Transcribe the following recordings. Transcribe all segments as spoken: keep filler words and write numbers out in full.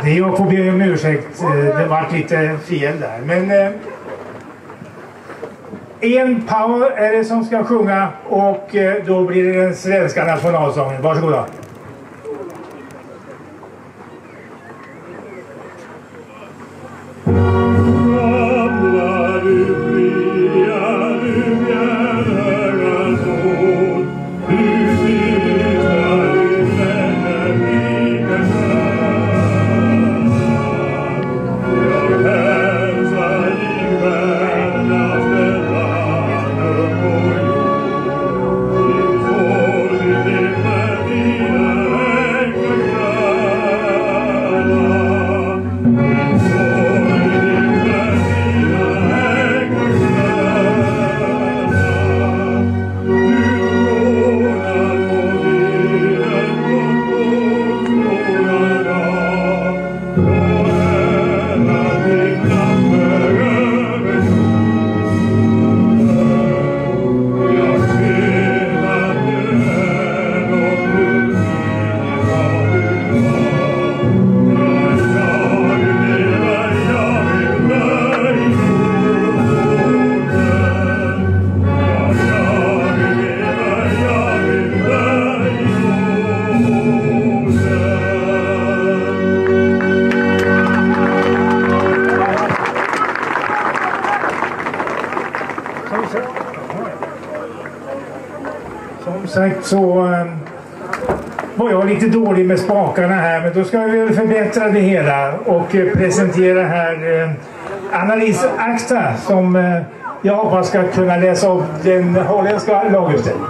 Det är jag får be om ursäkt, det var lite fel där. Men eh, en Power är det som ska sjunga och eh, då blir det den svenska nationalsången. Varsågoda. Som sagt så um, var jag lite dålig med spakarna här, men då ska vi väl förbättra det hela och uh, presentera här uh, Annalise Akta som uh, jag hoppas ska kunna läsa upp den holländska laguppställningen.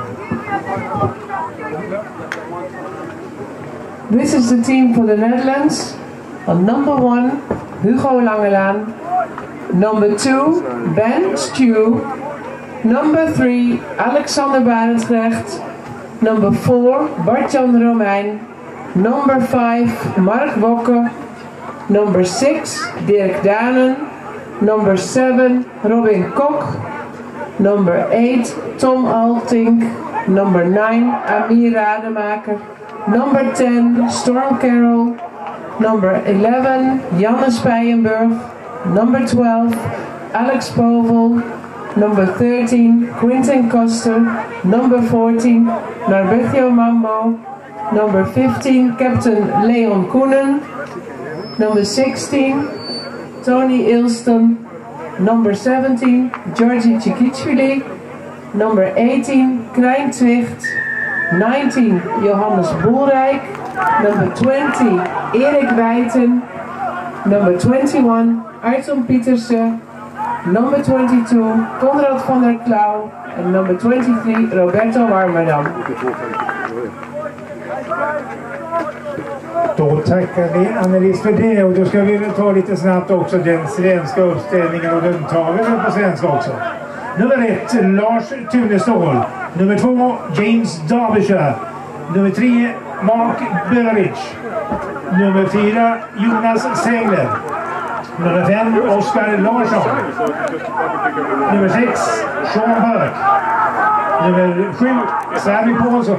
This is the team for the Netherlands. On number one, Hugo Langelaan. Number two, Ben Stew. Number three, Alexander Barendrecht. Number four, Bart-Jan Romein. Number five, Mark Bokke. Number six, Dirk Danen. Number seven, Robin Kok. Number eight, Tom Altink. Number nine, Amir Rademaker. Number ten, Storm Carroll. Number eleven, Janne Spijenburg. Number twelve, Alex Povel. Number thirteen, Quinten Koster. Number fourteen, Norberto Mambo. Number fifteen, Captain Leon Koenen. Number sixteen, Tony Ilston. Number seventeen, Georgi Chikitschvili. Number eighteen, Krijn Twicht. nineteen, Johannes Boelrijk. Number twenty, Erik Wijten. Number twenty-one, Arton Pietersen. Number twenty-two, Konrad van der Klauw. And number twenty-three, Roberto Warmerdam. Då tackar vi Annelise för det, och då ska vi väl ta lite snabbt också den svenska uppställningen, och den tar vi väl på svenska också. Nummer ett, Lars Tunestål. Nummer två, James Derbyshire. Nummer tre, Mark Beveridge. Nummer fyra, Jonas Sängler. Nummer fem, Oskar Larsson. Nummer sex, Sean Burke. Nummer sju, Sami Paulsson.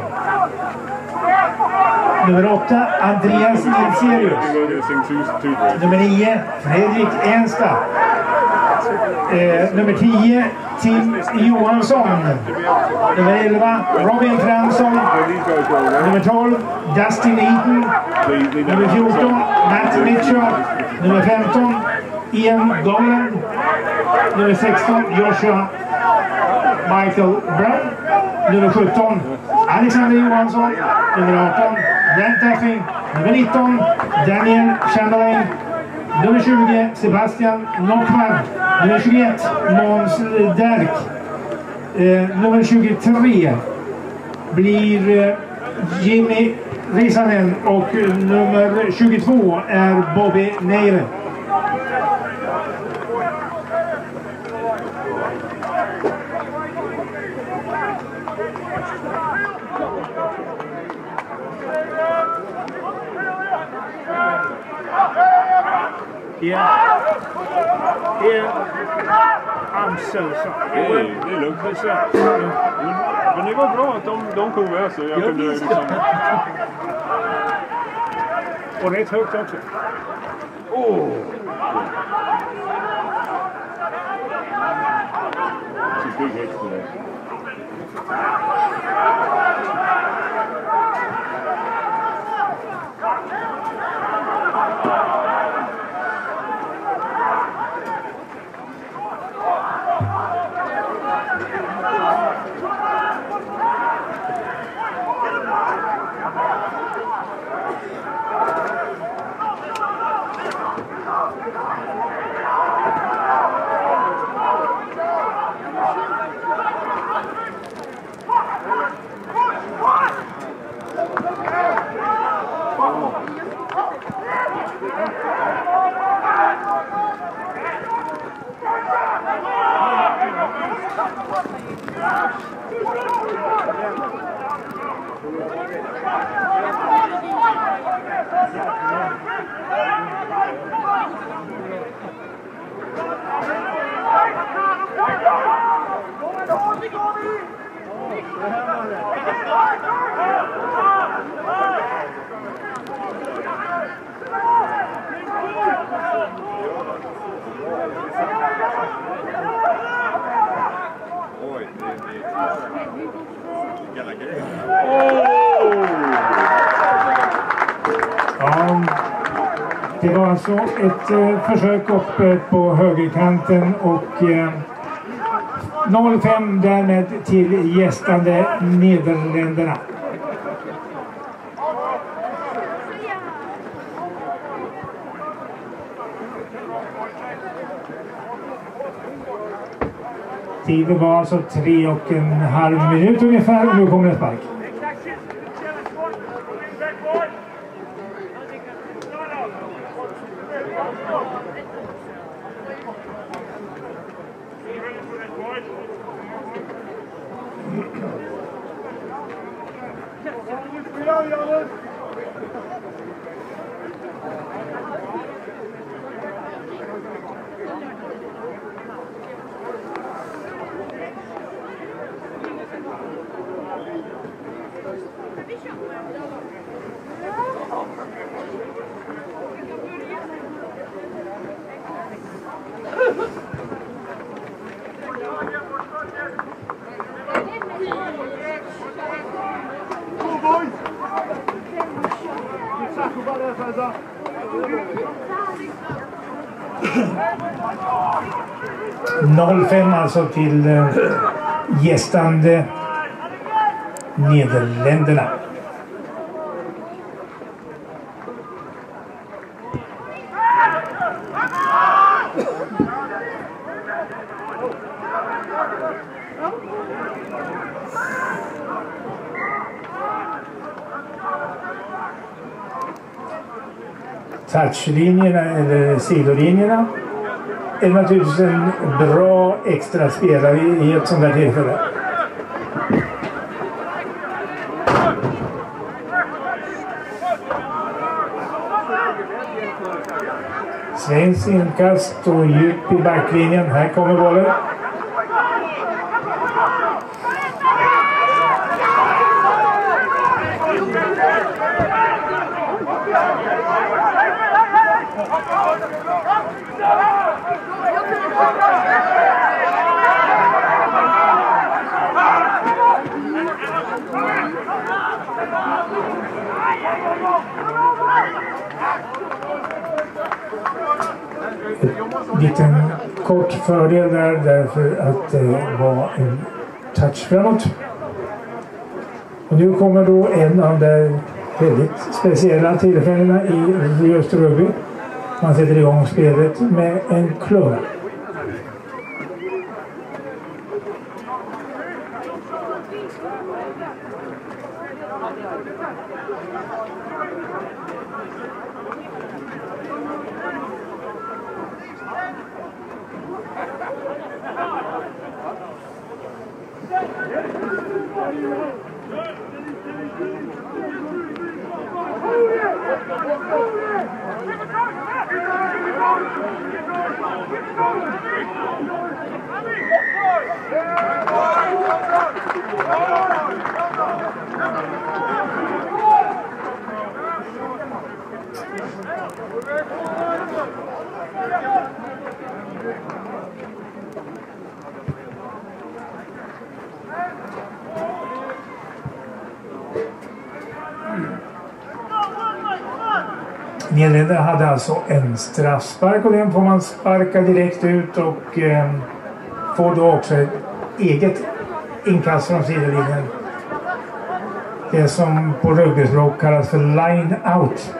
Nummer åtta, Andreas Nilserius. Nummer nio, Fredrik Ensta. Eh, nummer tio, Tim Johansson. Nummer elva, Robin Fransson. Nummer tolv, Dustin Eaton. Nummer fjorton, Matt Mitchell. Nummer femton, Ian Golland. Nummer sexton, Joshua Michael Brown. Nummer sjutton, Alexander Johansson. Nummer arton, Brent Duffy. Nummer nitton, Daniel Chamberlain. Nummer tjugo, Sebastian Nockman. Nummer tjugoett, Måns Derk. Eh, nummer tjugotre blir eh, Jimmy Risanen, och eh, nummer tjugotvå är Bobby Neire. Yeah. Yeah. I'm so sorry. Det är, det är lugnt. Men det var bra att de, de kom med så jag kunde liksom... Och rätt högt också. Åh! Så big hit på det. Ja, det var alltså ett eh, försök uppe på högerkanten och eh, noll fem därmed till gästande Nederländerna. Tiden var alltså tre och en halv minut ungefär och nu kommer det spark. noll fem alltså till äh, gästande Nederländerna. Touchlinjerna eller sidolinjerna är naturligtvis en bra extra spelare i ett sånt här tillfälle. Svensk inkast och djup i backlinjen. Här kommer bollen. Liten kort fördel där därför att det var en touch framåt. Och nu kommer då en av de väldigt speciella tillfällena i just rugby. Man sätter igång spelet med en klubba. Go! Nederländerna hade alltså en straffspark och den får man sparka direkt ut och eh, får då också ett eget inkast från sidolinjen. Det som på rugbyspråk kallas för line out.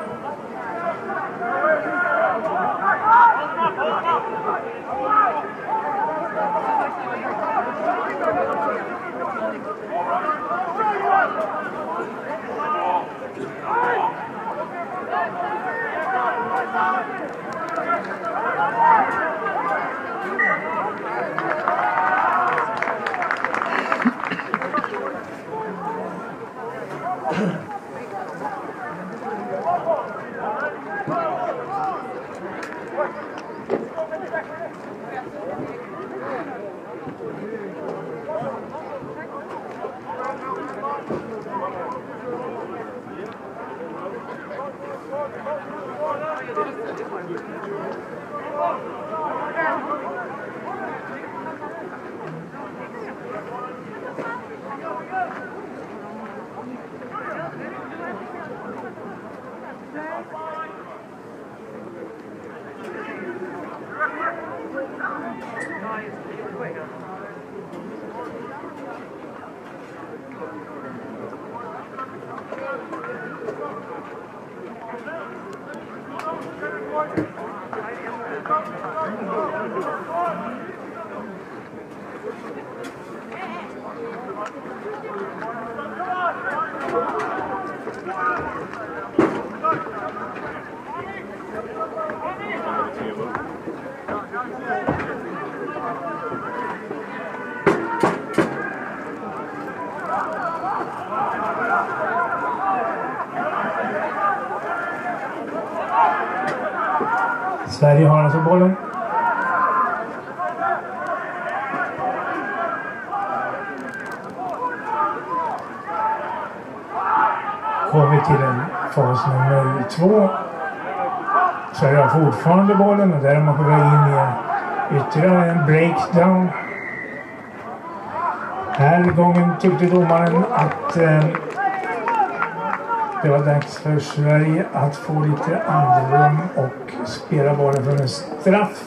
Sverige har alltså bollen. Kommer till en fas nummer två. Sverige har fortfarande bollen och där är man på väg in i ytterligare en breakdown. Här gången tyckte domaren att eh, det var dags för Sverige att få lite andrum och spela bollen från en straff.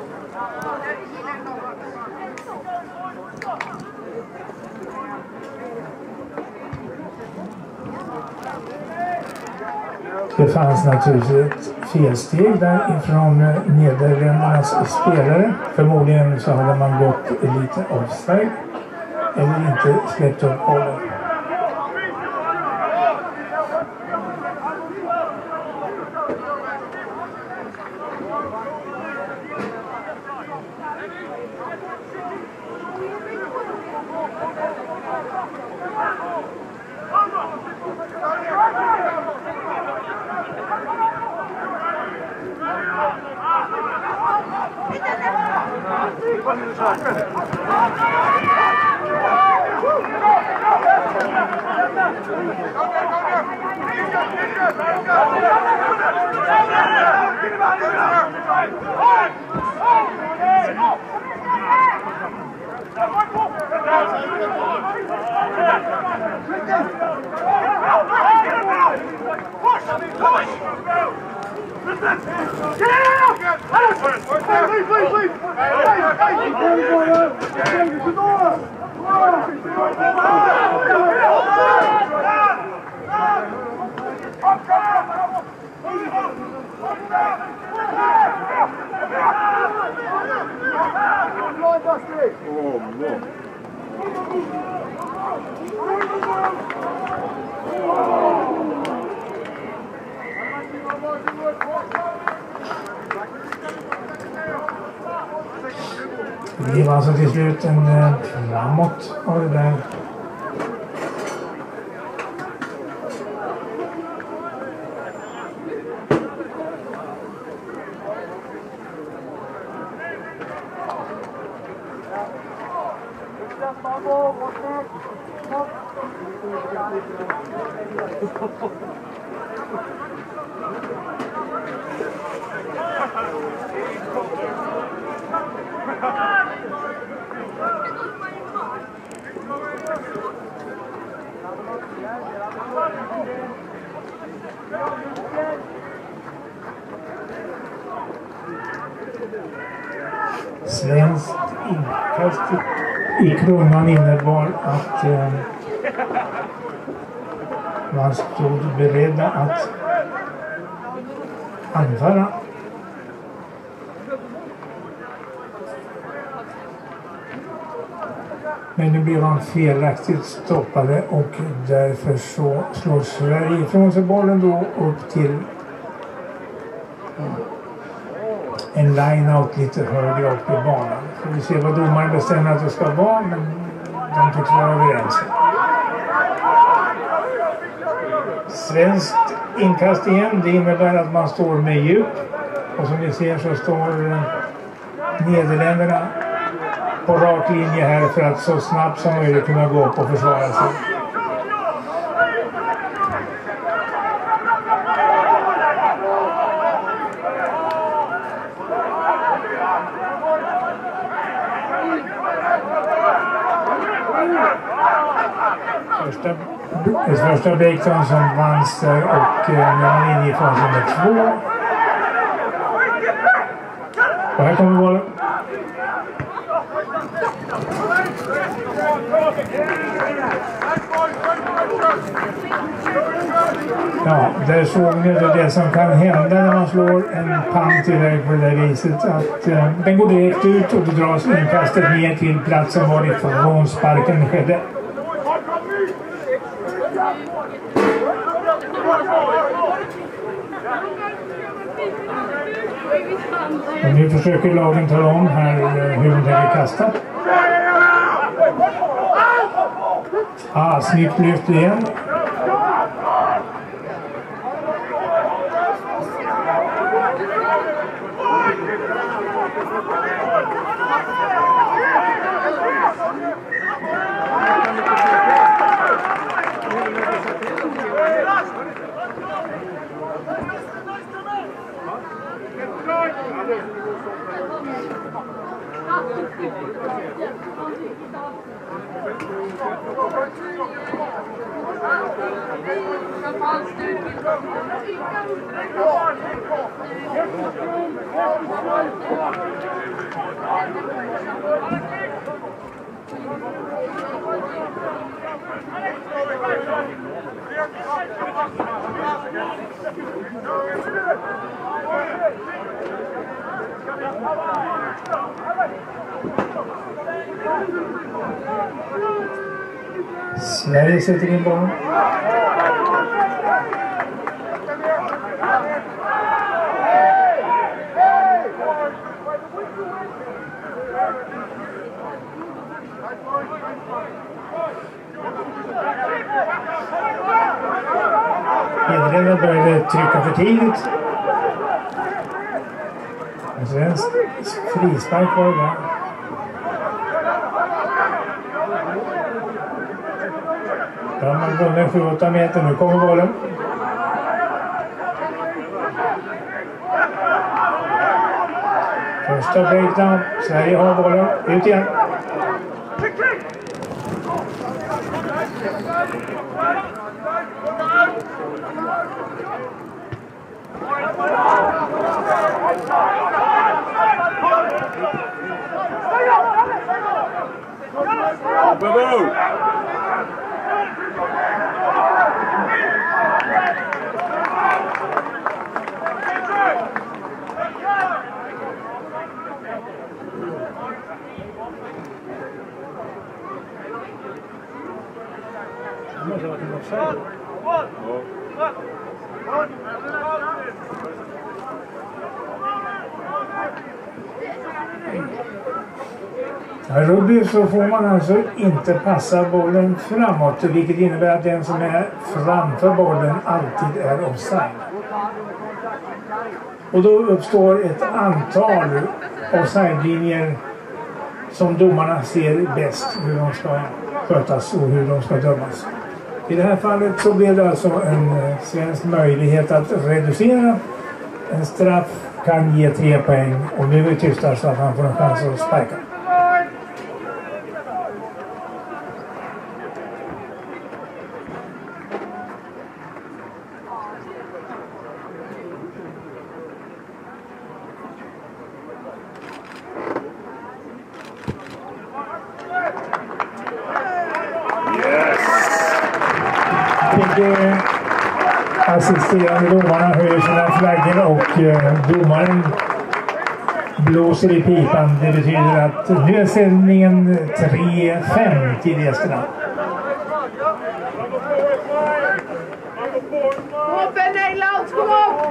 Det fanns naturligtvis ett felsteg där ifrån Nederländernas spelare. Förmodligen så hade man gått lite offside eller inte släppt upp bollen. Det var alltså till slut en eh, framåt av det där. Inkast i kronan innebar att eh, man stod beredda att anfalla. Men nu blev han felaktigt stoppade och därför så slår Sverige ifrån sig bollen då upp till en line-out lite högre upp i banan. Får vi se vad domaren bestämmer att det ska vara, men de tycks vara överens. Svenskt inkast igen, det innebär att man står med djup. Och som ni ser så står Nederländerna på rak linje här för att så snabbt som möjligt kunna gå upp och försvara sig. Första, det första breakdown som vanns där och eh, när man är inne i fas nummer två. Och här kommer bollen. Ja, där såg ni då det som kan hända när man slår en pant iväg på det där viset. Att eh, den går direkt ut och det dras inkastet ner till platsen varifrån sparken skedde. Och nu försöker lagen tala om här hur de tänker kasta. Ah, snyggt lyft igen. Sverige sätter in bollen. Nederländerna började trycka för tidigt. Och så en frispark var det där. Där har man vunnit sju åtta meter. Nu kommer bollen. Första breakdown. Sverige har bollen. Ut igen. Bravo! I rugby så får man alltså inte passa bollen framåt, vilket innebär att den som är framför bollen alltid är offside. Och då uppstår ett antal offside-linjer som domarna ser bäst hur de ska skötas och hur de ska dömas. I det här fallet så blev det alltså en svensk möjlighet att reducera. En straff kan ge tre poäng och nu är det tysta så att han får en chans att sparka. eh, assisterande domarna höjer sina flaggor och eh, domaren blåser i pipan. Det betyder att nu är ställningen tre fem till gästerna. Kom op, Ben Nederland, kom op!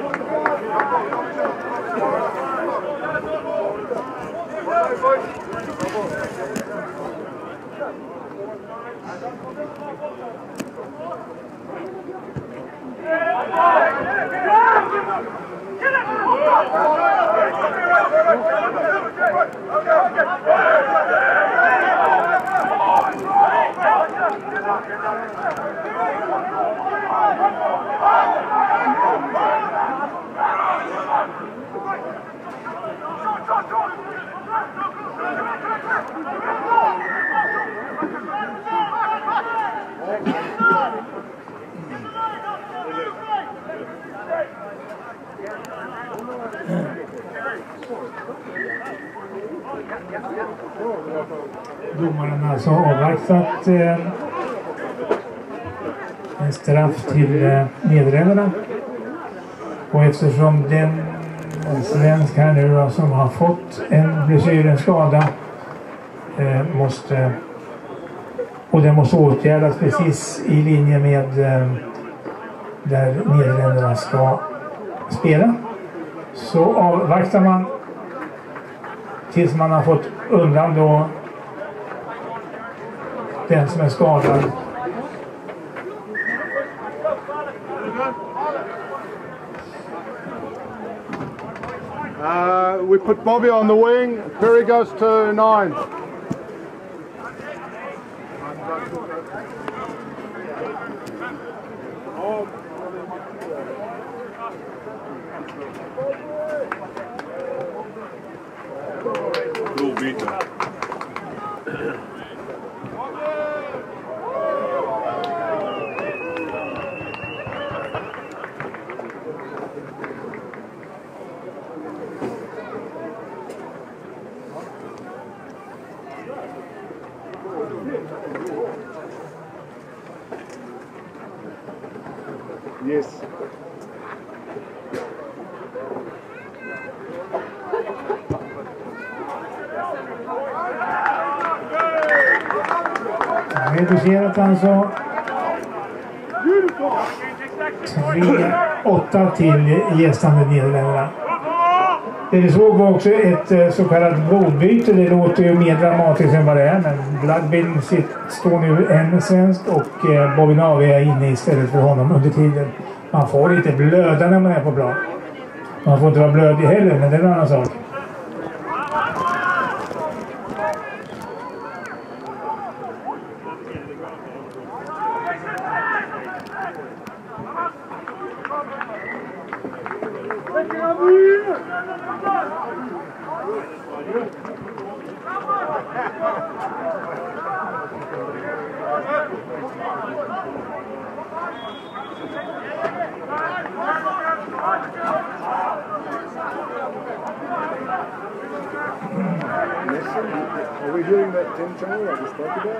Domaren har alltså avvaktat eh, en straff till eh, Nederländerna. Och eftersom den svensk här nu då, som har fått en blessyr, en skada, eh, måste, och den måste åtgärdas precis i linje med eh, där Nederländerna ska spela, så avvaktar man tills man har fått undan då den som är skadad. Uh, we put Bobby on the wing. Perry goes to nine. Yes. Reducerat alltså tre åtta till gästande Nederländerna. Det vi såg var också ett så kallat bodbyte. Det låter ju mer dramatiskt än vad det är, men Bloodbill står nu en svensk och Bobby Navi är inne istället för honom under tiden. Man får inte blöda när man är på plan. Man får inte vara blödig heller, men det är en annan sak. Are we hearing that Tim channel I just spoke about?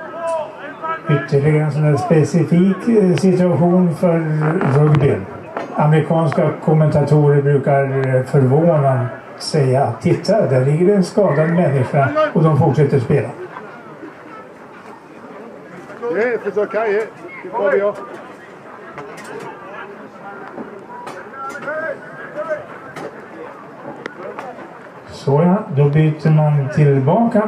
Ytterligare en sån här specifik situation för rugbyn. amerikanska kommentatorer brukar förvåna säga, titta, där ligger en skadad människa, och de fortsätter spela. Yeah, if it's okay, yeah. Keep body off. Så ja, då byter man tillbaka.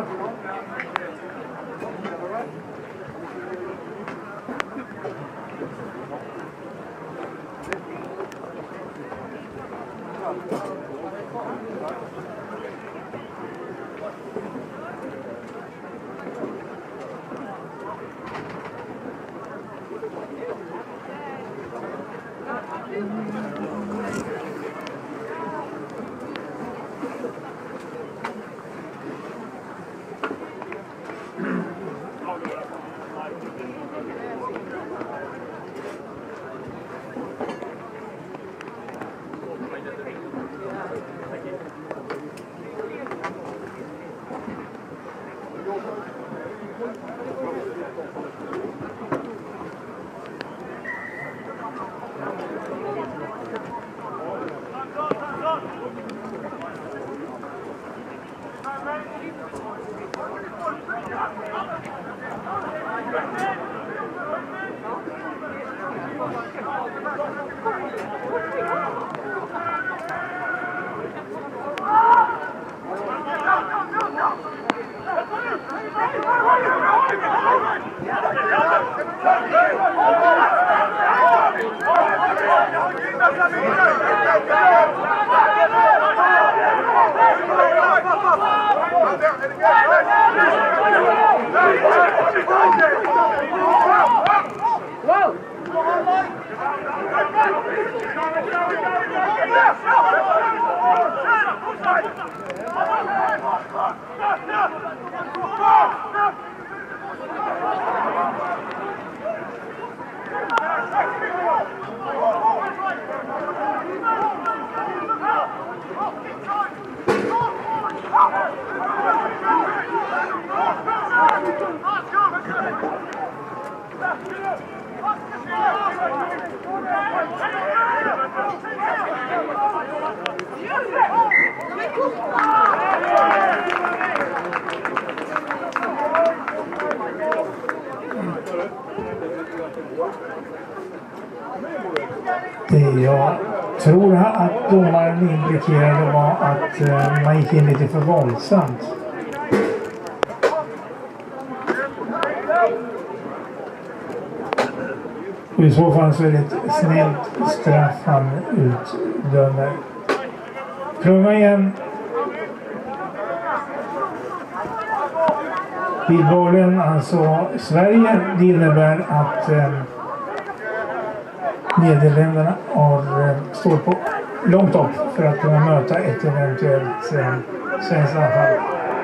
Det jag tror att domaren indikerade var att uh, man gick in lite för våldsamt. Och i så fall så är det ett snällt straff han utdömer. Pröva igen. Vid bollen alltså Sverige, det innebär att eh, Nederländerna har, eh, står på långt upp för att kunna möta ett eventuellt eh, svenskt anfall.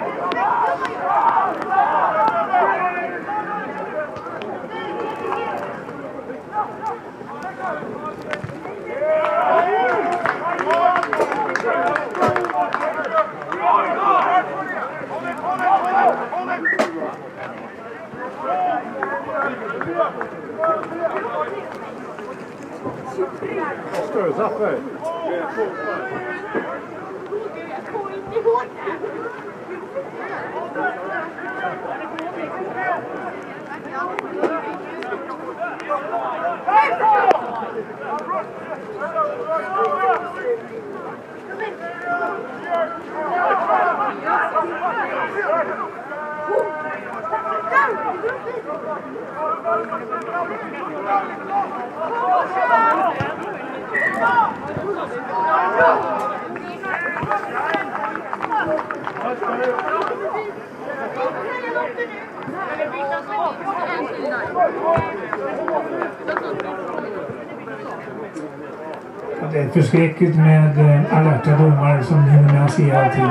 Stirs up there. Det är förskräckligt med alerta domare som hinner med att se allting.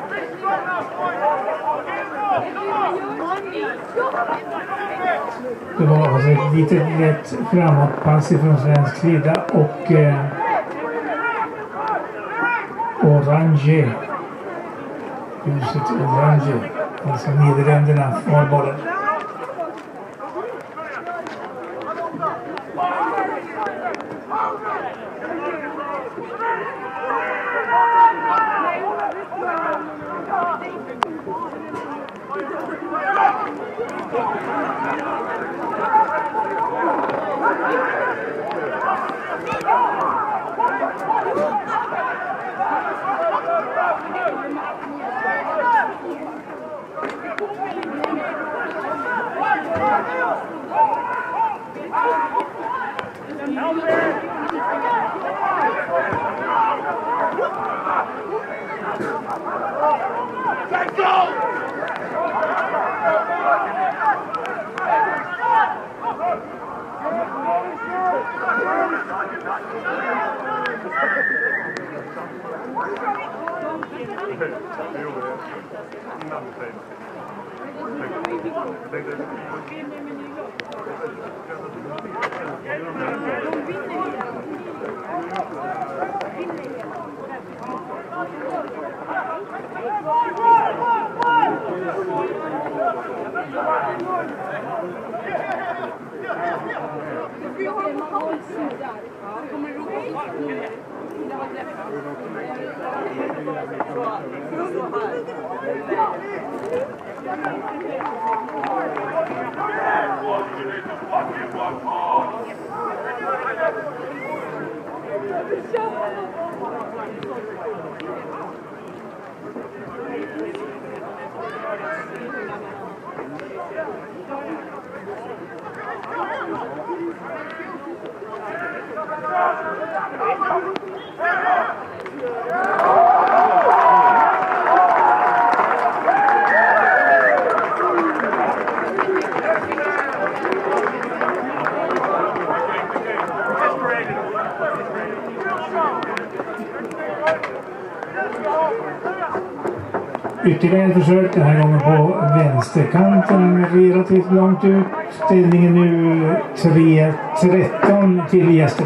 Det var alltså ett litet lätt framåtpass från svensk sida och eh, Orange, huset Orange, alltså Nederländerna har bollen. Ytterligare ett försök, den här gången på vänsterkanten, relativt långt ut. Ställningen nu tre tretton till gästerna.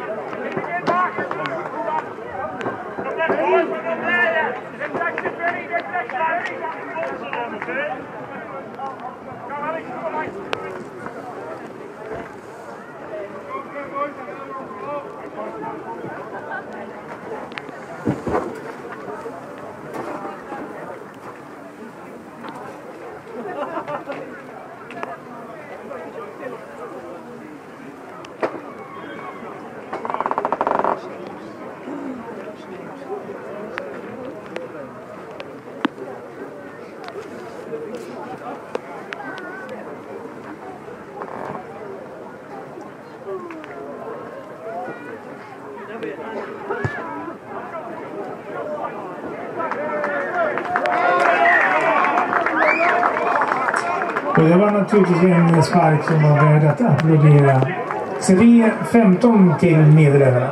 Och det var naturligtvis en spark som var värd att applådera. tre femton till Nederländerna.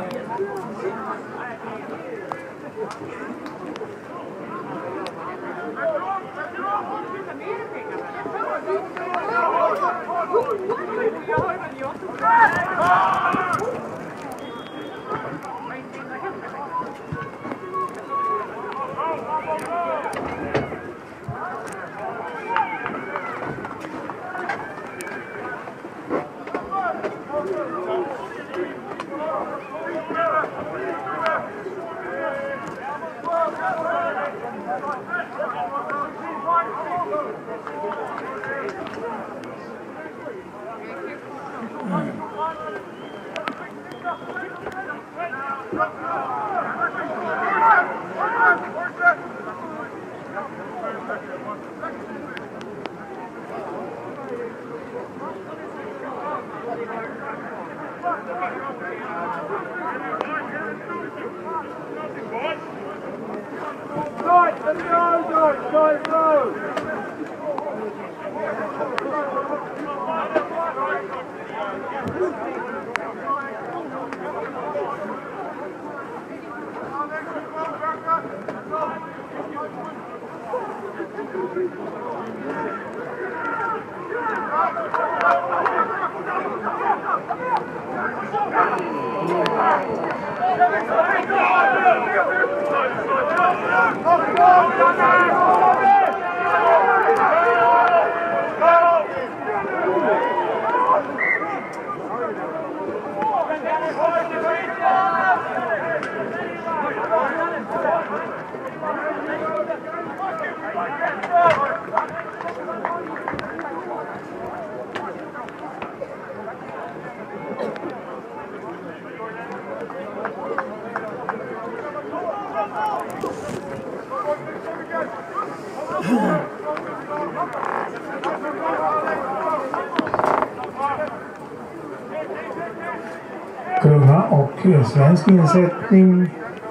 Krunga och svensk insättning.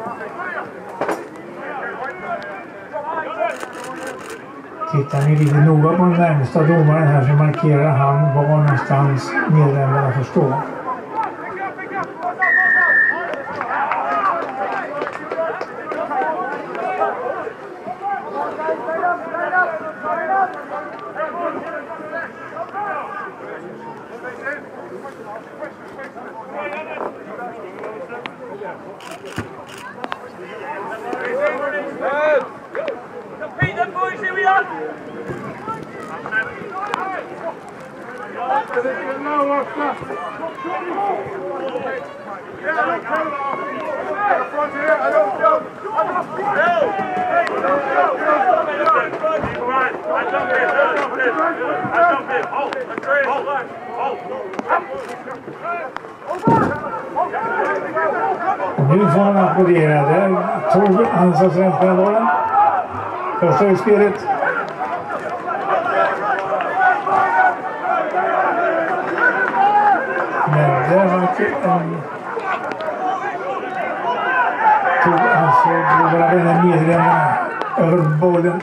Tittar ni lite noga på den närmsta domaren här så markerar han var någonstans Nederländerna får stå. Och nu får han applådera. Där tog Hansa svenska bollen. Första utspelet. Men där var det en... Tog alltså våra vänner Nederländerna över bollen.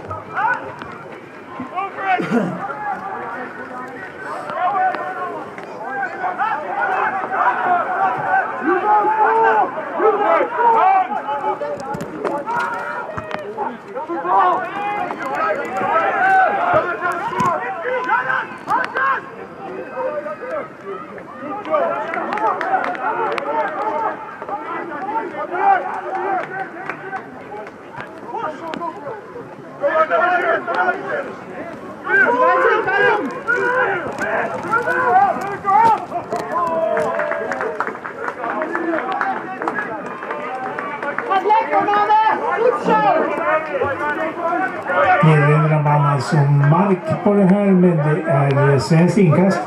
Nederländerna vann alltså mark på det här, men det är svensk inkast.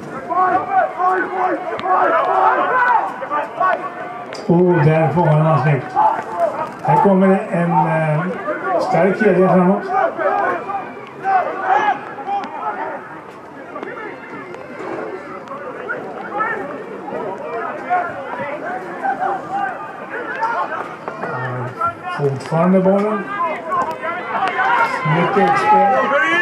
Och där får han snyggt. Här kommer det en äh, stark kedja framåt. Fortfarande bollen. Mycket utspel.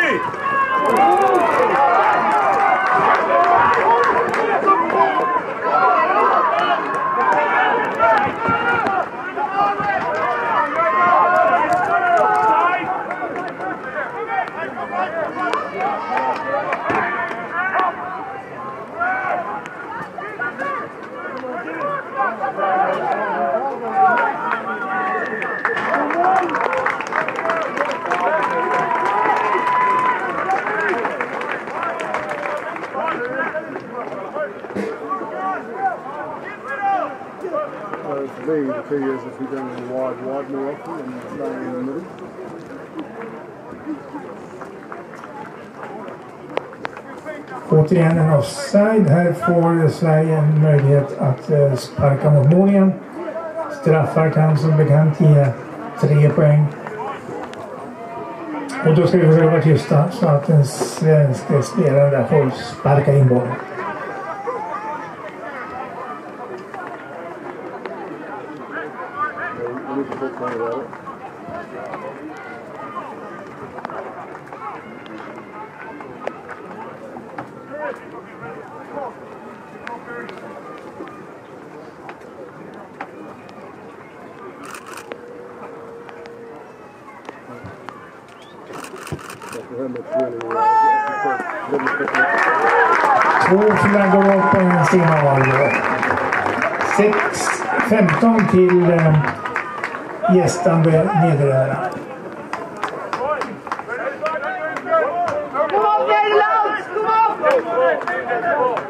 For me, the key is if we don't have a wide, wide more often and staying in the middle. Återigen en offside. Här får Sverige en möjlighet att eh, sparka mot mål igen. Straffar kan som bekant ge tre poäng. Och då ska vi försöka vara tysta så att den svenska spelaren där får sparka in bollen. Två flaggor upp på en signal. sex femton till äh, gästande Nederländerna. Kom op Nederland! Kom op!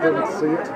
didn't see it.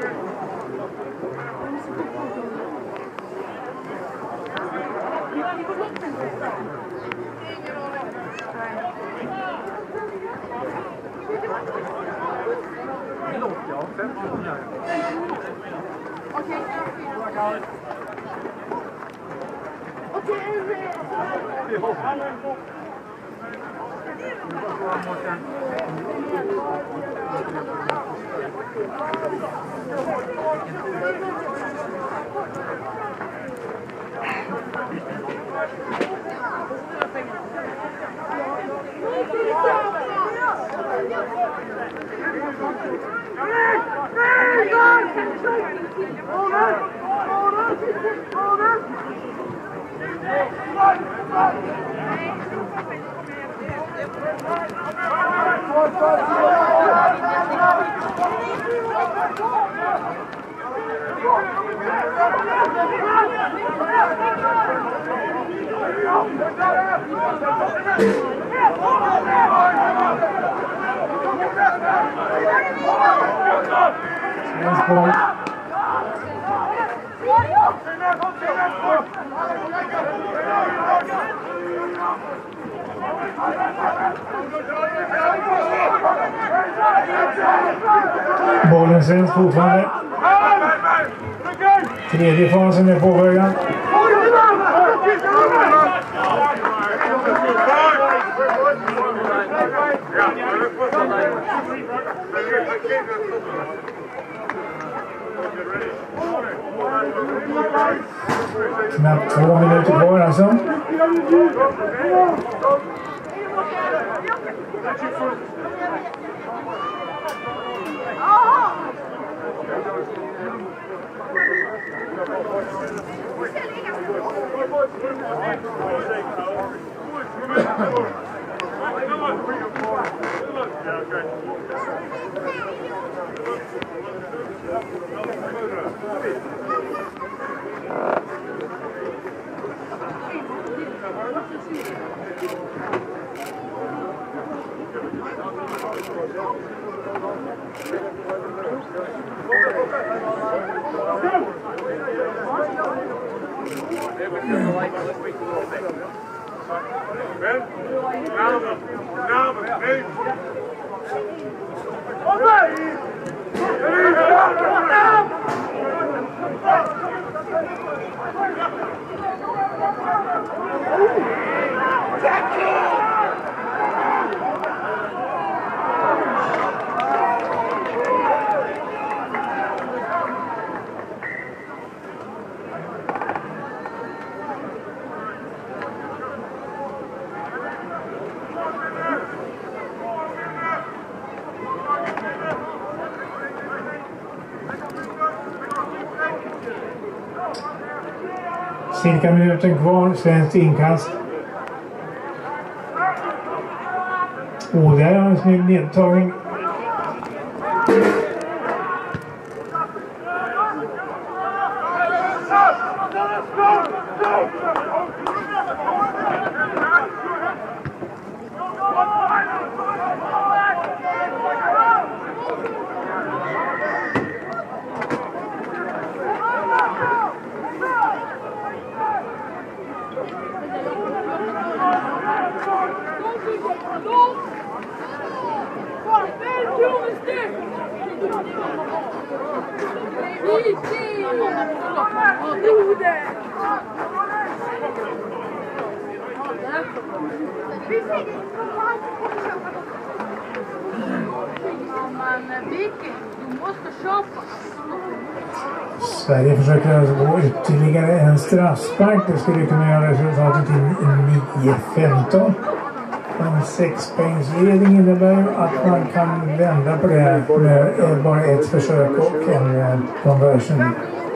Bollen sänds fortfarande. Tredje fasen är påbörjad. Knappt två minuter kvar alltså. Cirka minuten kvar, svenskt inkast. Och där har en snygg nedtagning. Sverige försöker alltså gå ytterligare en straffspark. Det skulle kunna göra resultatet till nio femton. En sexpoängsledning innebär ju att man kan vända på det med bara ett försök och en conversion.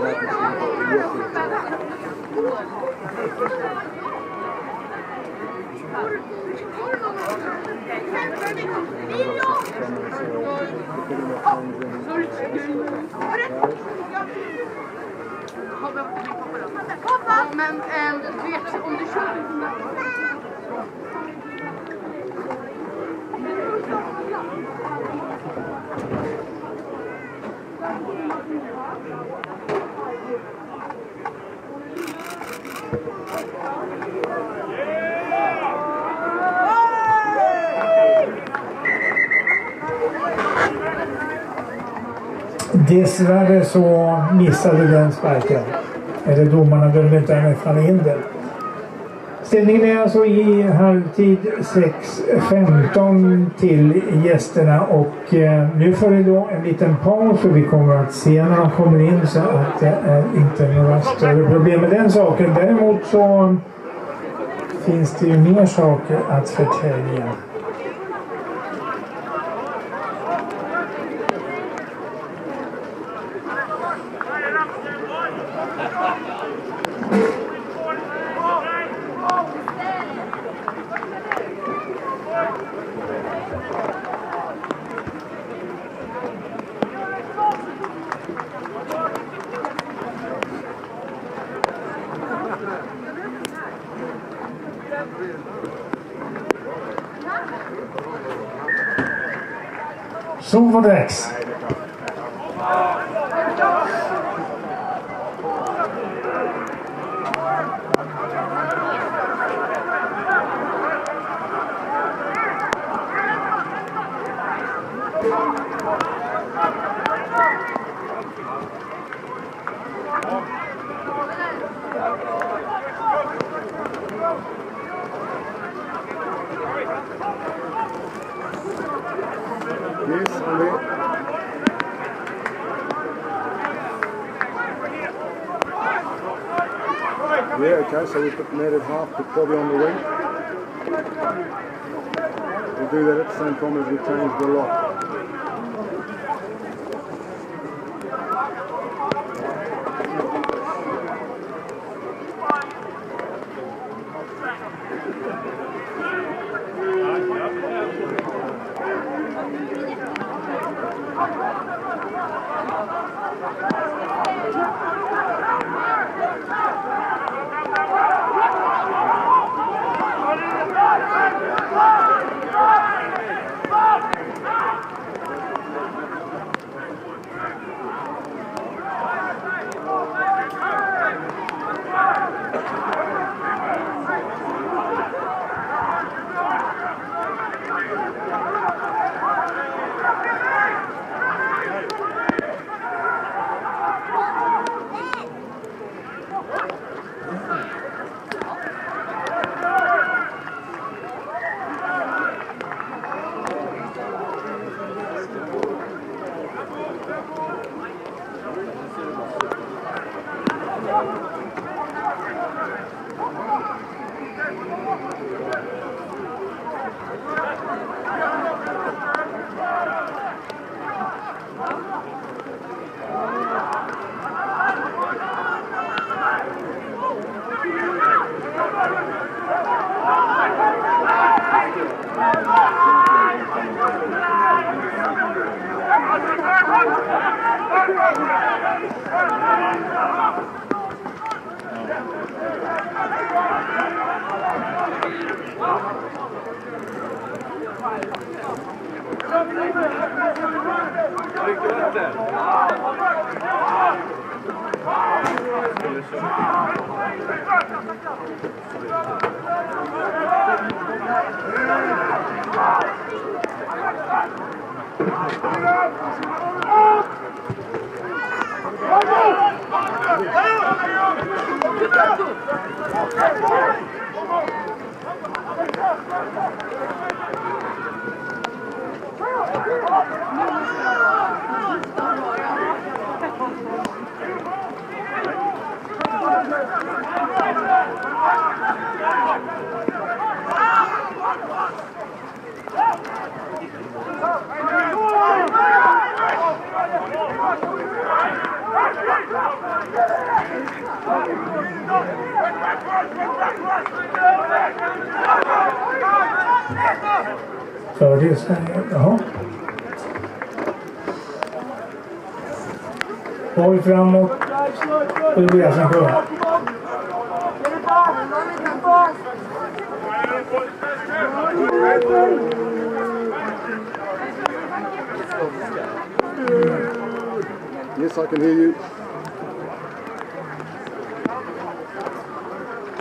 Men ähm, du vet om du kör. Dessvärre så missade den sparken. Eller domarna dömde inte nästan in den. Ställningen är alltså i halvtid sex femton till gästerna och eh, nu får det då en liten paus och vi kommer att se när de kommer in så att det är inte några större problem med den saken. Däremot så finns det ju mer saker att förtälja. Så var det dags. Yes, Ali. Yeah, okay, so we put net at half, put Bobby on the wing. We'll do that at the same time as we change the lock. Fördel Sverige, jaha. Håll framåt. Och det blir alltså en kör. Yes, I can hear you.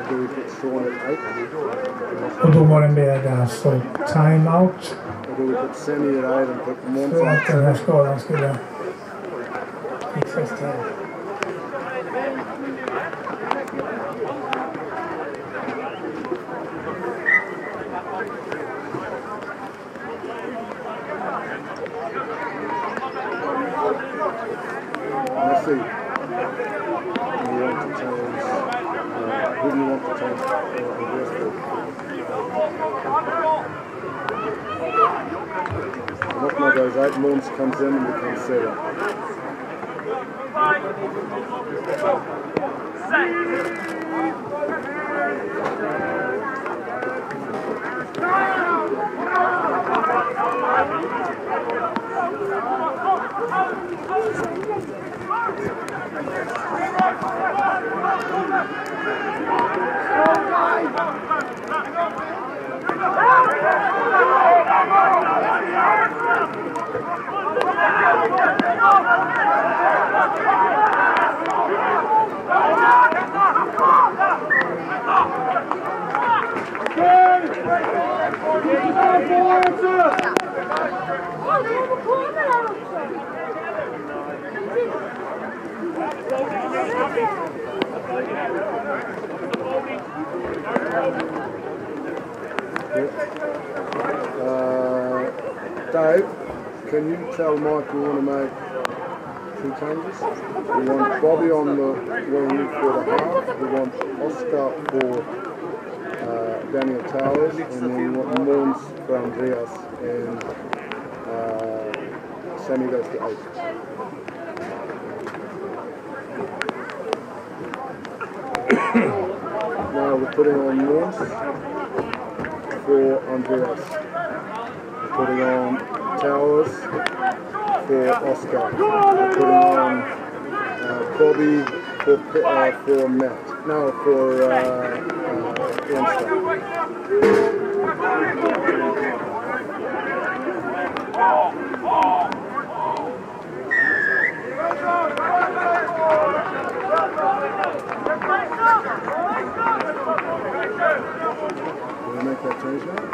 do we put Sean at eight? Och domaren begärde alltså time-out Or do we put Sammy at eight and put Måns för on? att den här skadan skulle fixas till. Let's see. Do you want to change? Uh, who do you want to change? Uh, the rest of? And if one goes eight, Måns comes in and becomes seven. Uh, Dave, can you tell Mike we want to make two changes? We want Bobby on the wing for the half, we want Oscar for uh, Daniel Towers, and then we want Måns for Andreas, and uh, Sammy goes to eight. Now we're putting on Måns for Andreas. We're putting on Towers for Oscar. We're putting on uh, Bobby for, uh, for Matt. No, for uh, uh, Insta. Will we make that change now?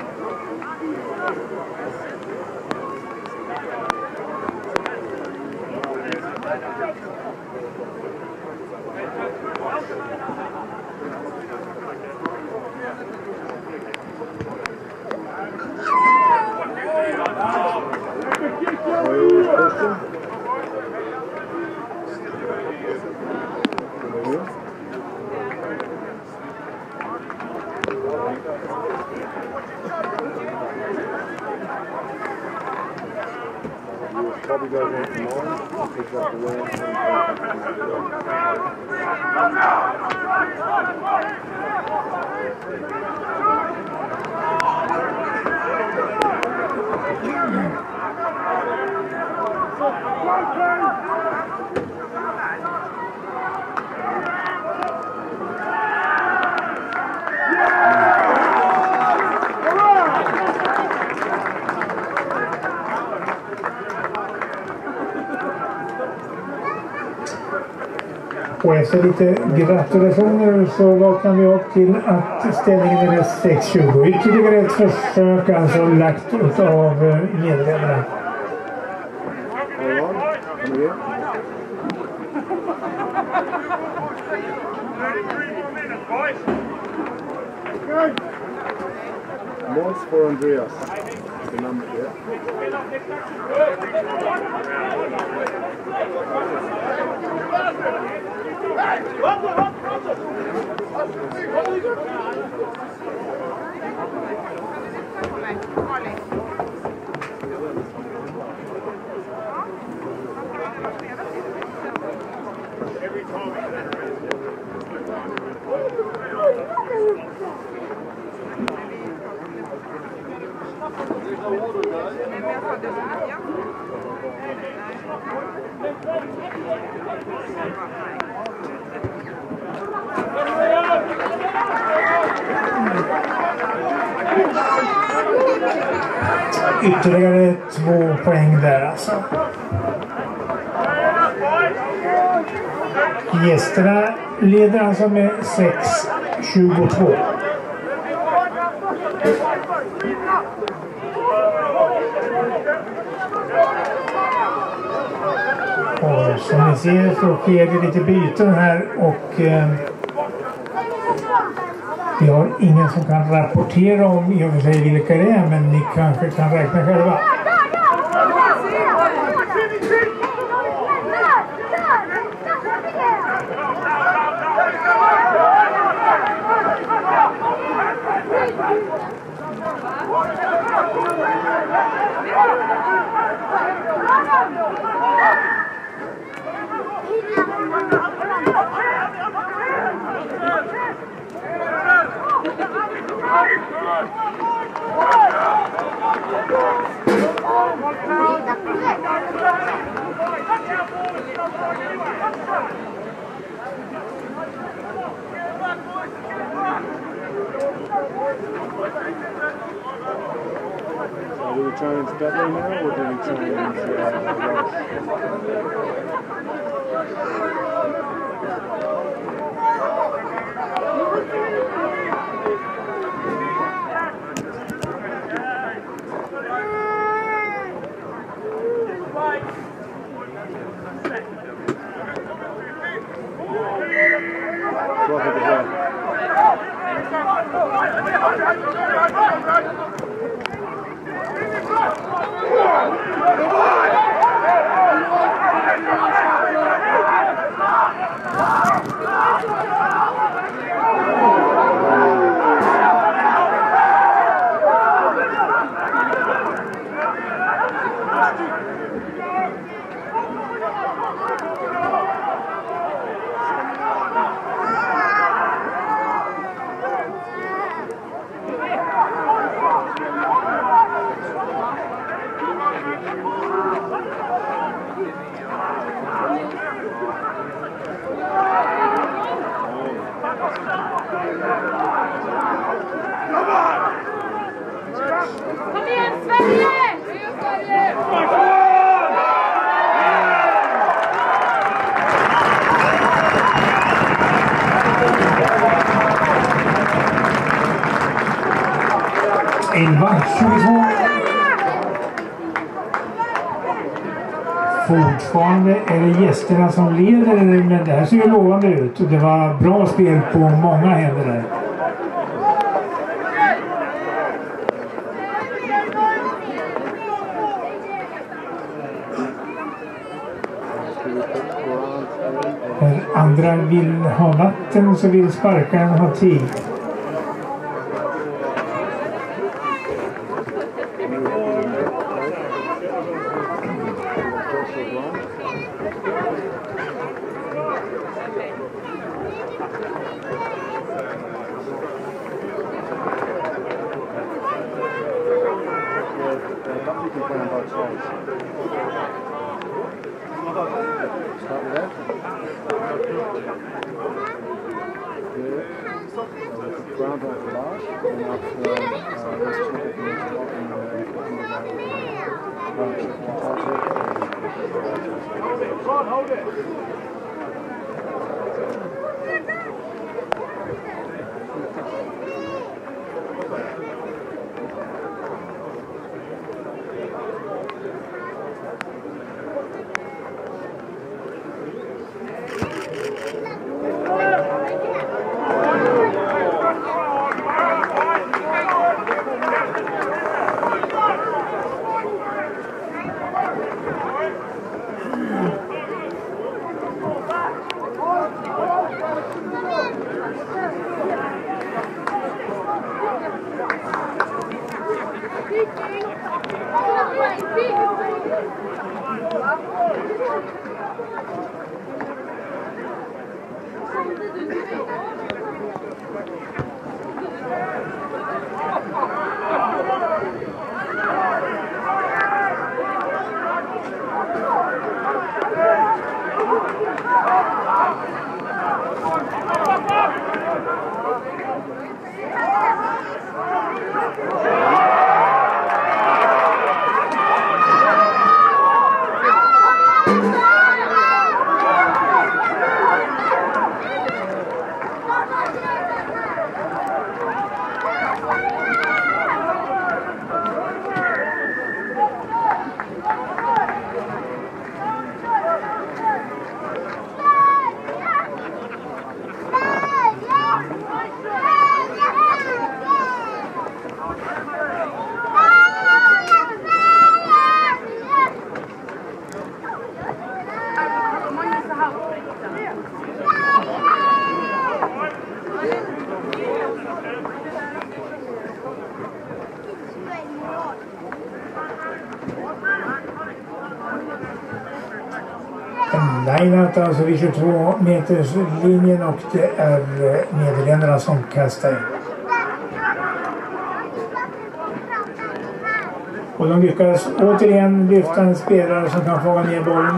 Probably goes on tomorrow, picks up the win. Och efter lite gratulationer så vaknar vi upp till att ställningen är sex tjugo. Ytterligare ett försök alltså lagt av medlemmarna. Måns for Andreas. The number here. Ytterligare två poäng där alltså. Gästerna leder alltså med sex tjugotvå. Och som ni ser så sker det lite byten här och eh, vi har ingen som kan rapportera om i och för sig vilka det är, men ni kanske kan räkna själva. So do we change Dudley now, or do we change uh, Ross? Swap it again. Kom igen Sverige! elva tjugotvå. Fortfarande är det gästerna som leder, men det här ser ju lovande ut. Det var bra spel på många händer där. Andra vill ha vatten och så vill sparkaren ha tid. Lineout alltså vid tjugotvå meters linjen och det är Nederländerna som kastar in. Och de lyckas återigen lyfta en spelare som kan få ner bollen.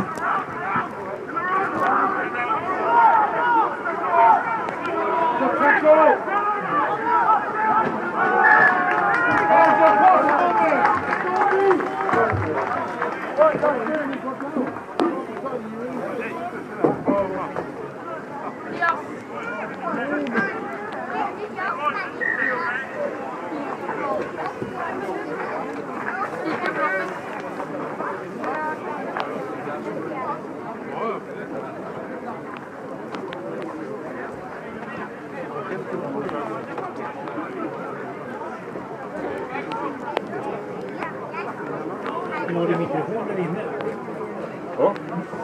Har du mikrofon där inne? Ja.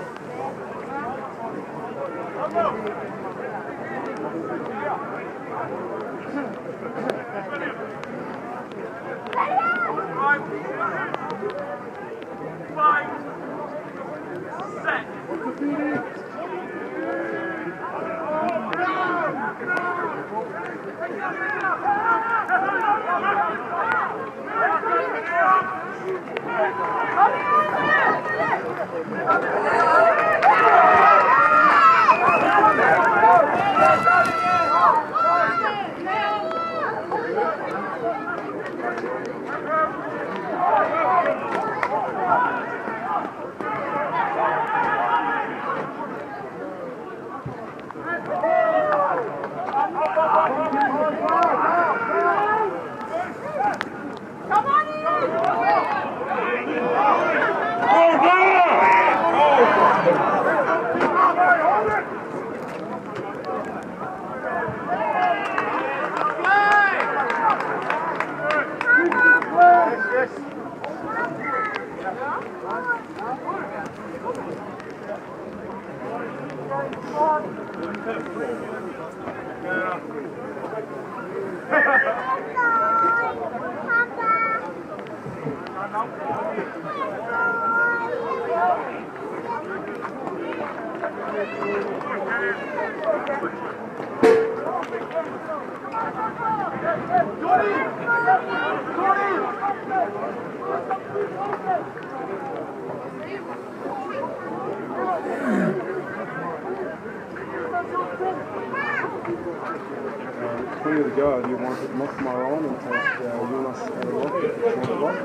Clear to go. Do you want to much more on and take uh, Jonas out of work at the short block?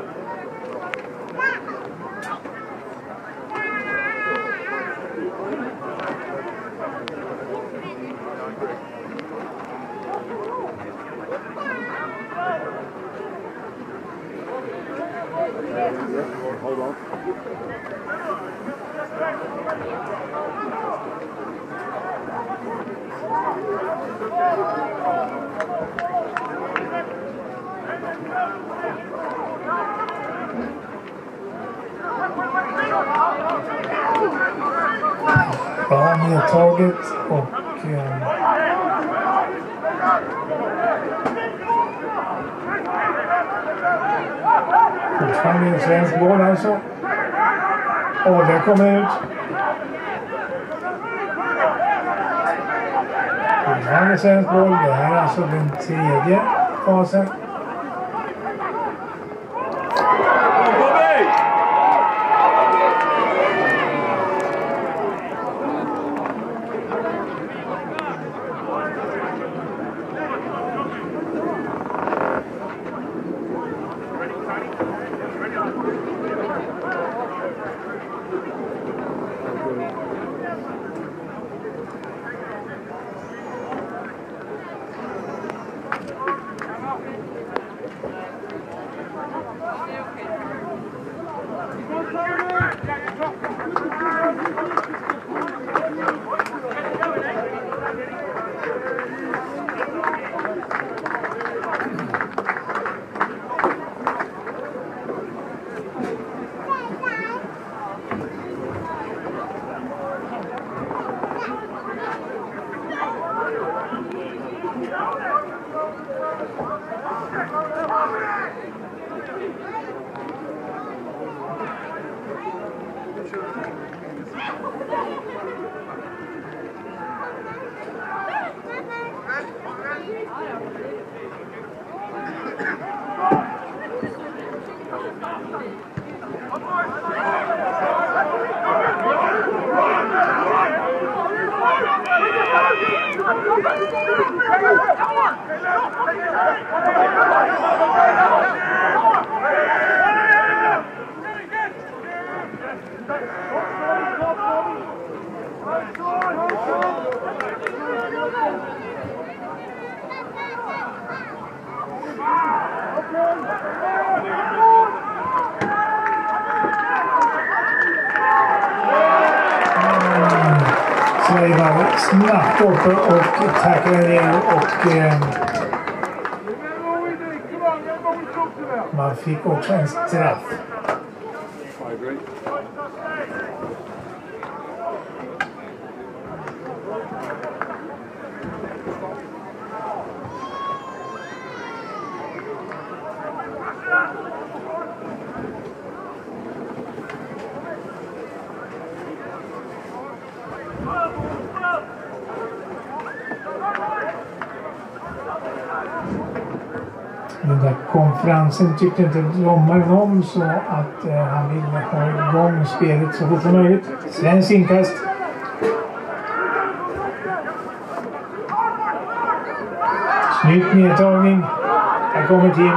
Yeah, hold on. Bra nedtaget och eh, fortfarande en svensk boll alltså. Och den kommer ut. Fortfarande svensk boll. Det här är alltså den tredje fasen. Sleivar snabbt uppe och tacklar ner och eh, man fick också en straff. Den där konferensen tyckte inte domaren om, så att eh, han ville ha igång spelet så fort som möjligt. Svensk inkast. Snyggt nedtagning. Här kommer Tim.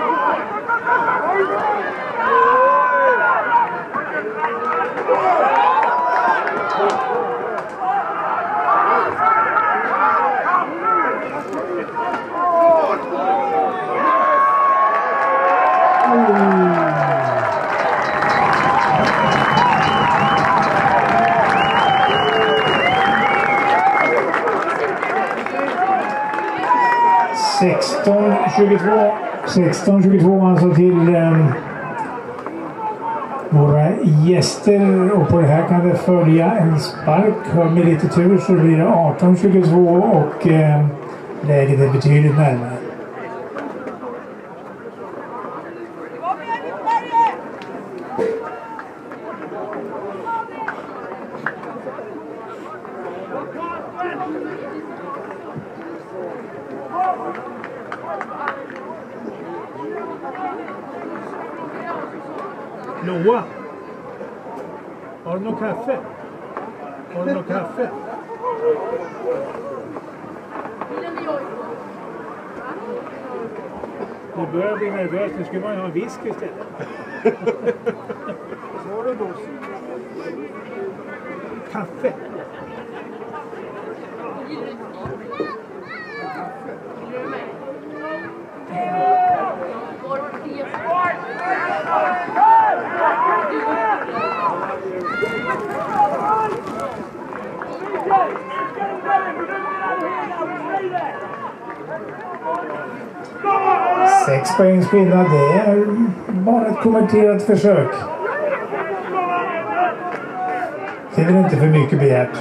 sexton tjugotvå. sexton tjugotvå alltså till eh, våra gäster, och på det här kan det följa en spark. Med lite tur så blir det arton tjugotvå och eh, läget är betydligt närmare. Noah, har du något kaffe? Har du något kaffe? Du börjar bli nervös, nu skulle man ju ha en whisky istället. Så har du då. Kaffe. Sex poängs skillnad, det är bara ett kommenterat försök. Det är väl inte för mycket begärt.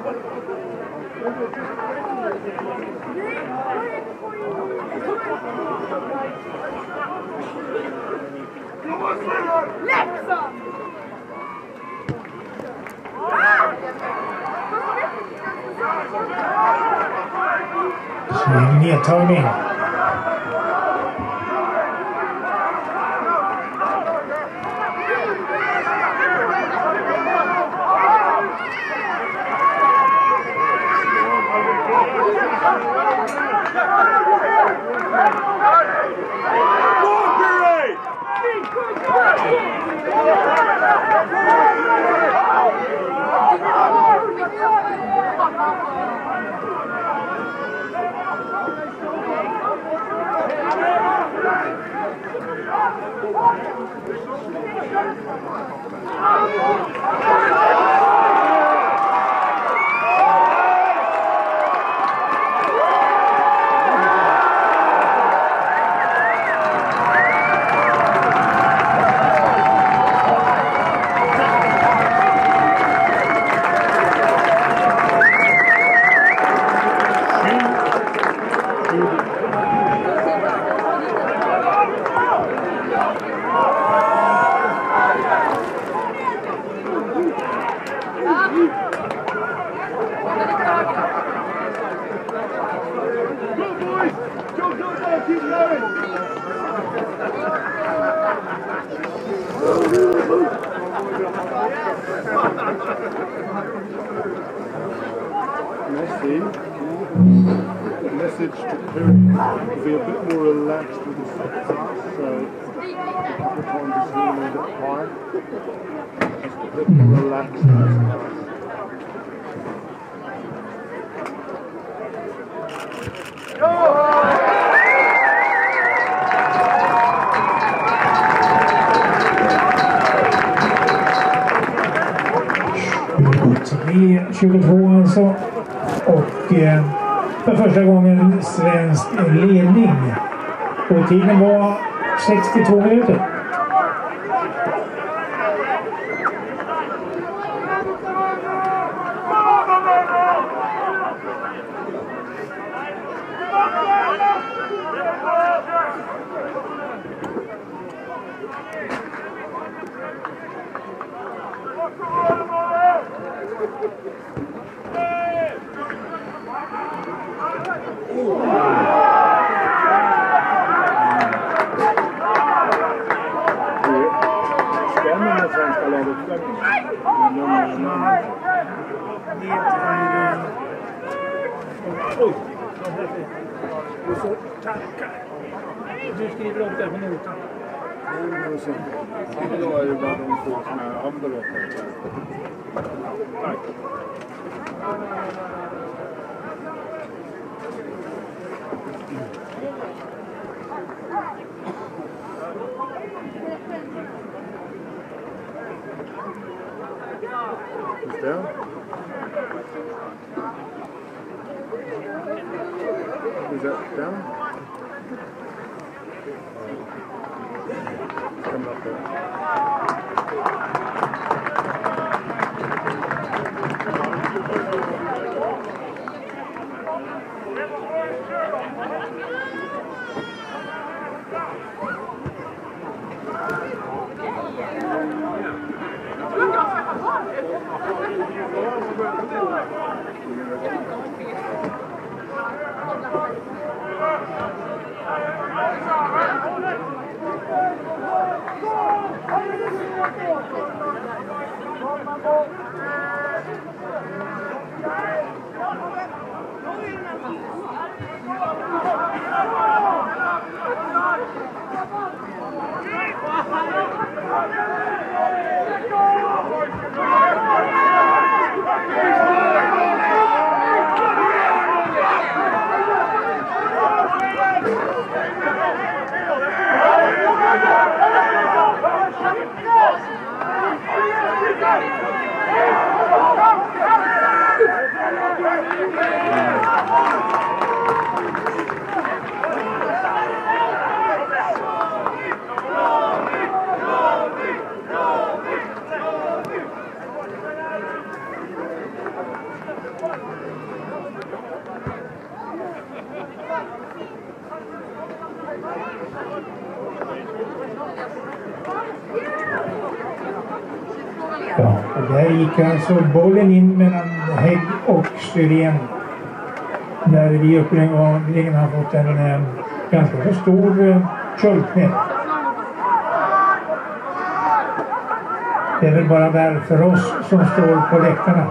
Snygg nedtagning. Merci. message to parents to be a bit more relaxed with the second half, so a couple of times it's a little bit high, just a bit more relaxed in this class. tjugotvå alltså, och eh, för första gången svensk ledning, och tiden var sextiotvå minuter. Du skriver upp det på notan. Då är det bara de två som är underrättade. Tack. Just det. Is that down? Coming up there. Ja, och där gick alltså bollen in mellan Hägg och Syrien. Där vi uppenbarligen har fått en eh, ganska för stor eh, kölkning. Det är väl bara väl för oss som står på läktarna.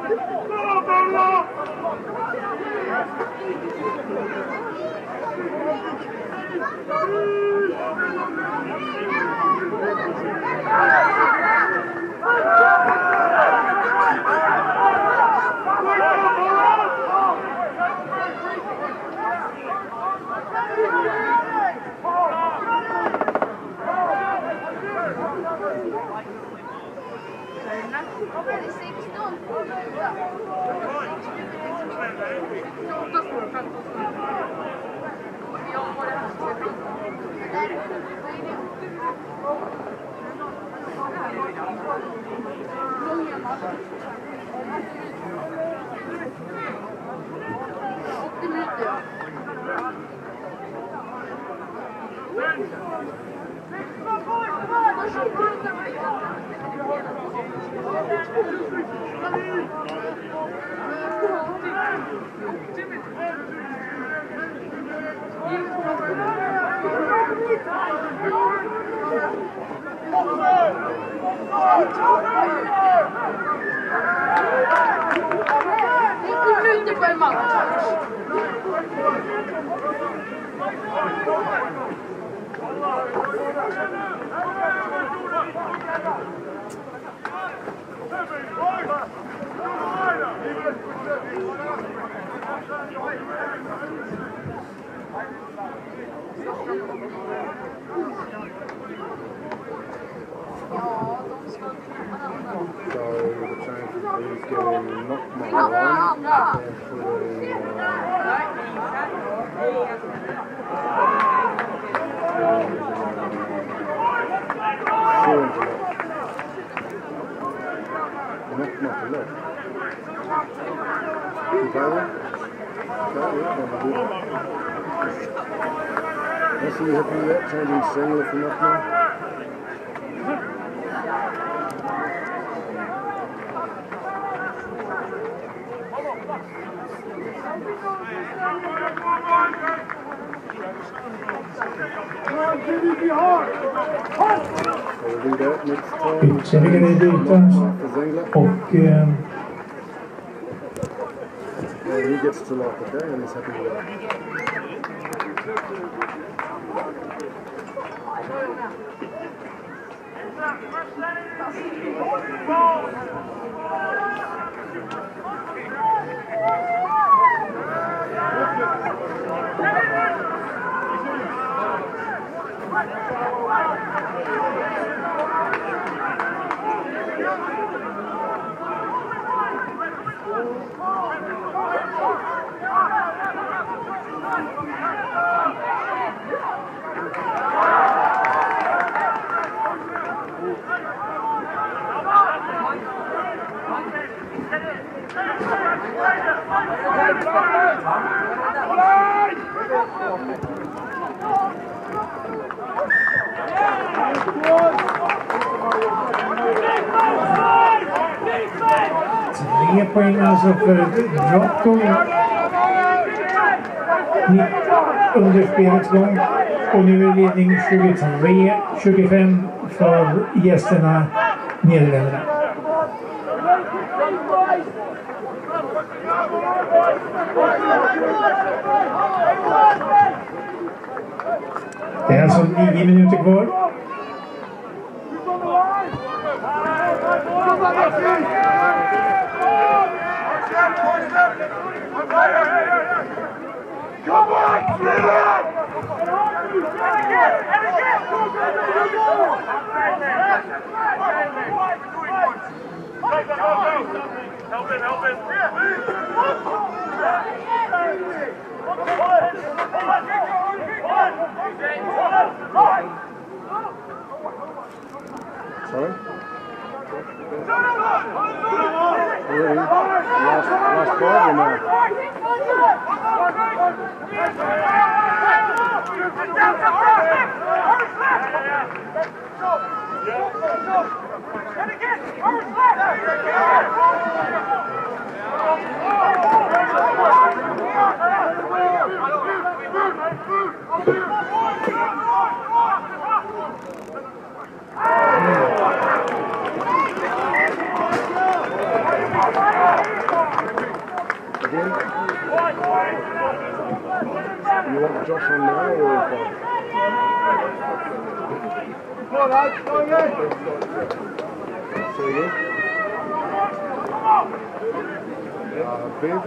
That's you happy with that? Changing single for nothing? Ytterligare byten och eh, he gets to lock it there and he's happy with that. Tre poäng alltså för Rocco under spelets gång. Och nu är ledning tjugotre tjugofem för gästerna Nederländerna. Det är alltså nio minuter kvar. Come on, get up! Help him, help him! Sorry? Really? Last, last ball or no? Come on! Again? You want Josh on now or if Come on, lads, go again. Say again. Uh, Viv.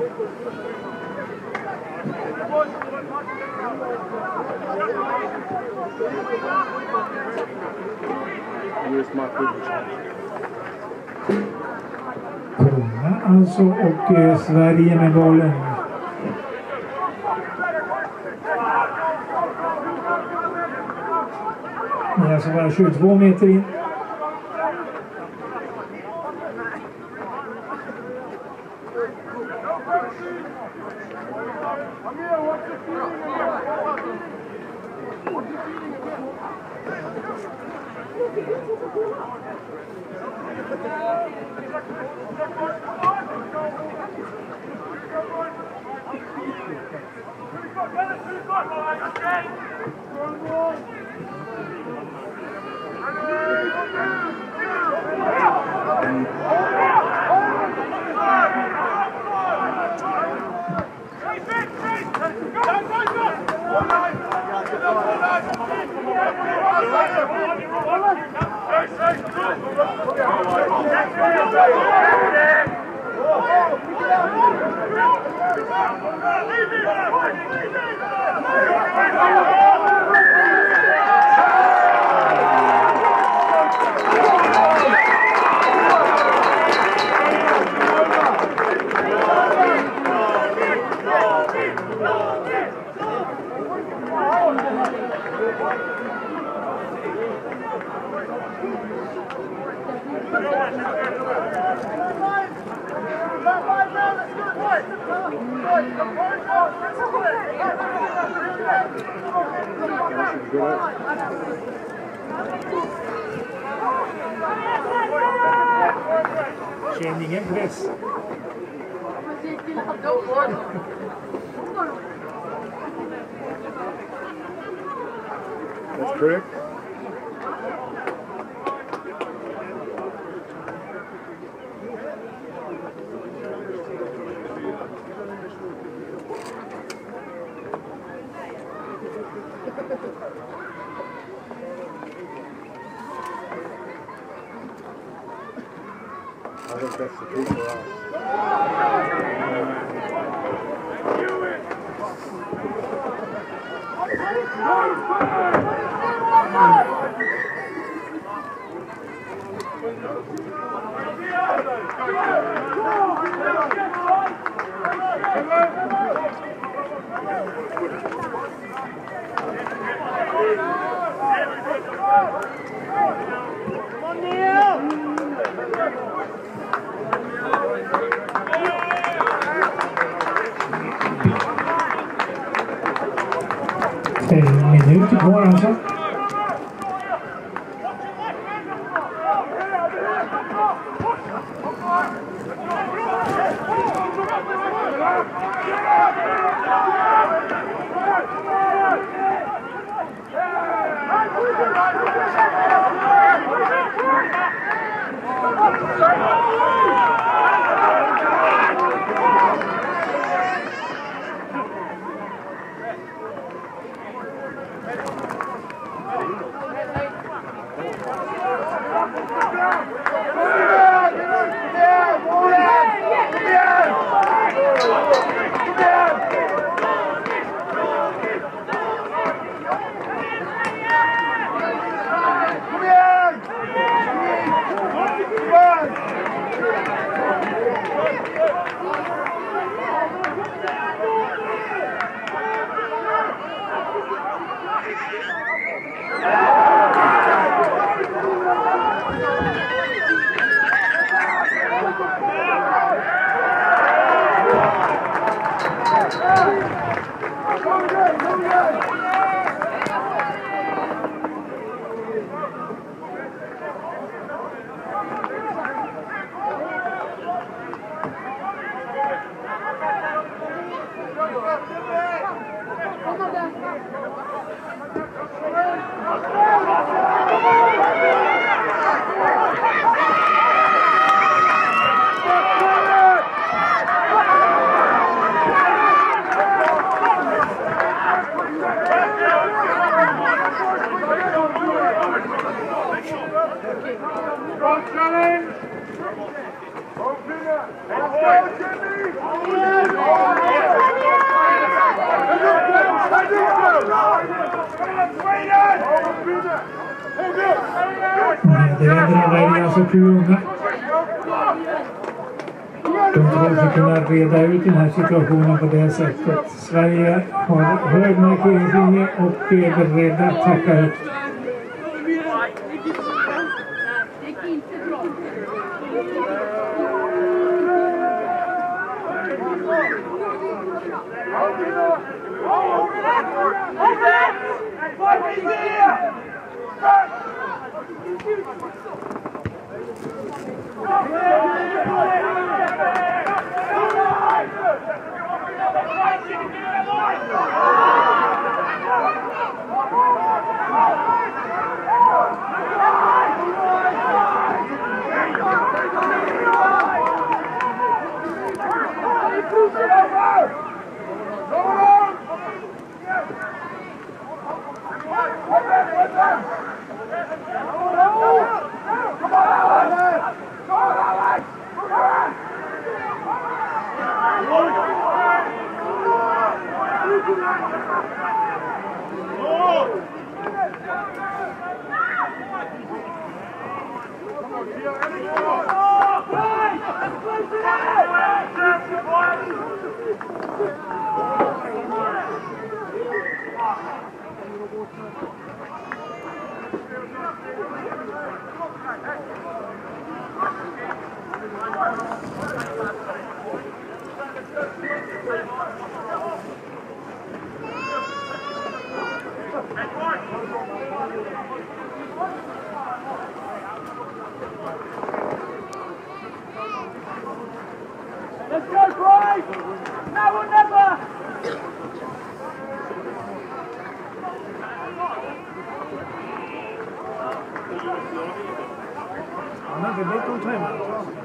Here's my privilege. Kunga alltså och eh, Sverige med bollen. Det är alltså bara tjugotvå meter in. Känner ingen press. That's correct. I think that's the key for us. En minut kvar alltså. Nederländerna väljer alltså Kulunga. De tror sig kunna reda ut den här situationen på det sättet. Sverige har hög markeringslinje och är beredda att tacka högt. Let's go, boys! Now or never! Han har inte bett om timeout.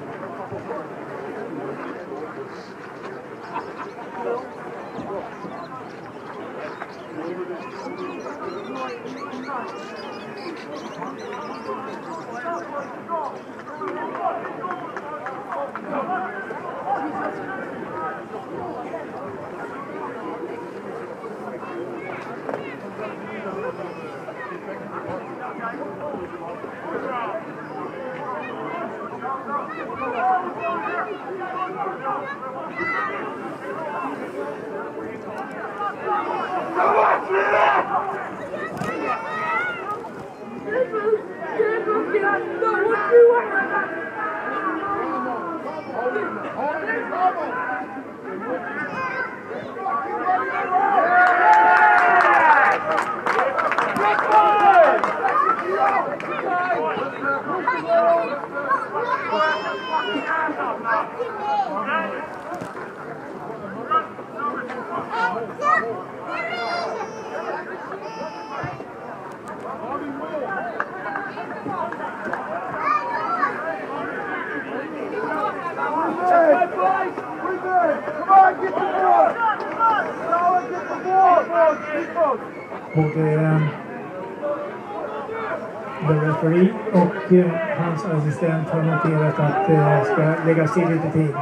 Både referee och eh, hans assistent har noterat att det eh, ska läggas till lite tid.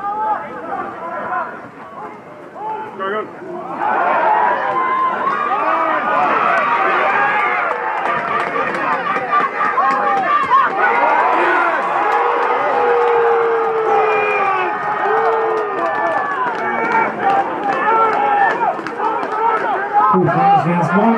Fortfarande svensk boll.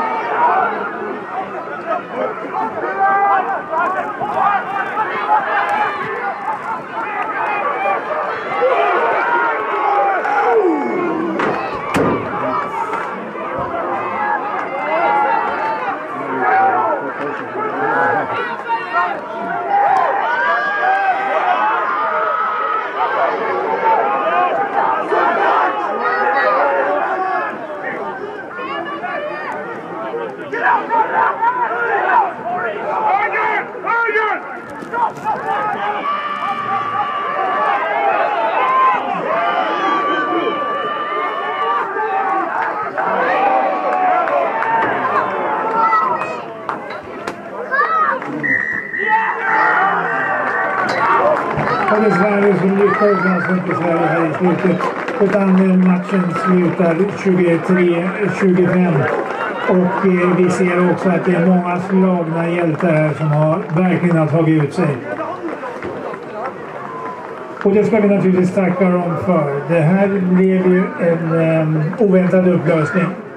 Tyvärr så lyckades alltså inte Sverige här i slutet, utan matchen slutar tjugotre tjugofem. Och eh, vi ser också att det är många slagna hjältar här som har verkligen har tagit ut sig. Och det ska vi naturligtvis tacka dem för. Det här blev ju en um, oväntad upplösning.